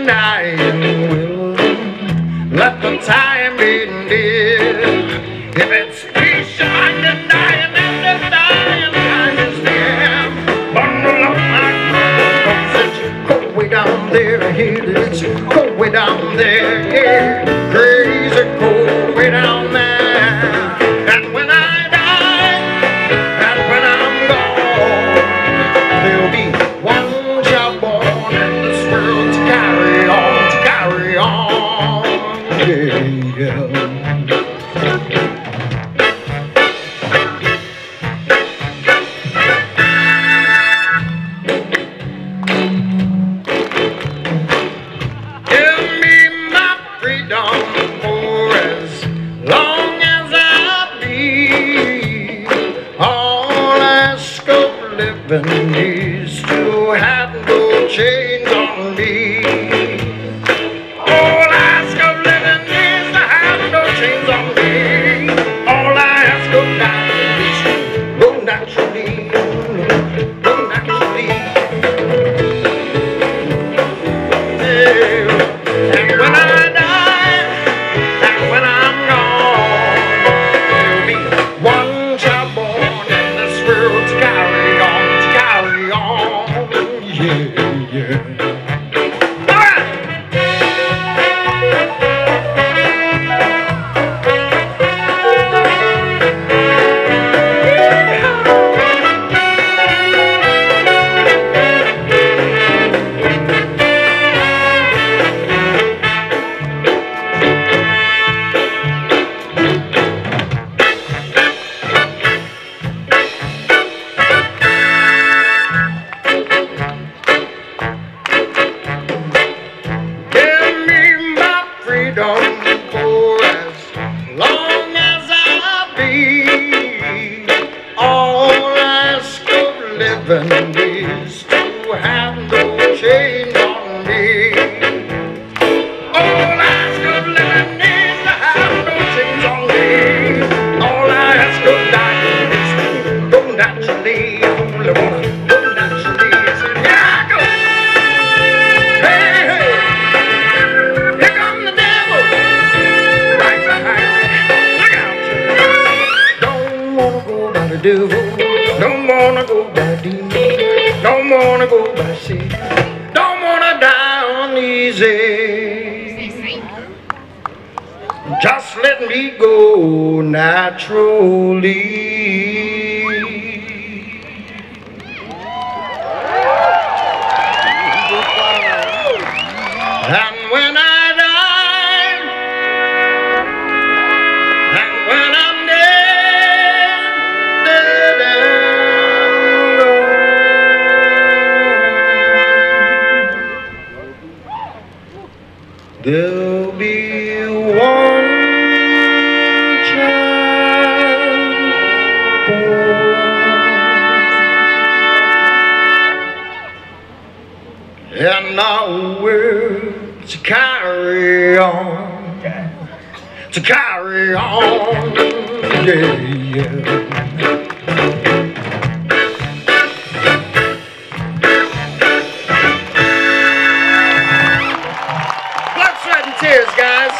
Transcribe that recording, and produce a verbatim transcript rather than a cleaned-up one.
and dying will let the time be near. If it's peace, I can die and then the dying time is near. Bundle up my clothes, it's cold way down there. I hear that it's cold way down there. Yeah, crazy cold way down there. And when I die, and when I'm gone, there'll be one child born in this world to carry on, to carry on. Yeah, yeah. Living is to have no chains on me. All I ask of living is to have no chains on me. All I ask of dying is to go naturally, go naturally. Yeah. And when I die, and when I'm gone, there'll be one child born in this world to carry. Yeah, yeah. All right. For as long as I be, all I ask of living is to have no chains on me. All I ask of living is to have no chains on me. All I ask of dying is to go naturally. I only wanna go naturally. I said, here I go. Hey, hey. Devil. Don't wanna go by demon, don't wanna go by sin, don't wanna die uneasy. Just let me go naturally. And when I die, and when I'm there'll be one child born, and our world to carry on, to carry on, yeah, yeah. Cheers, guys.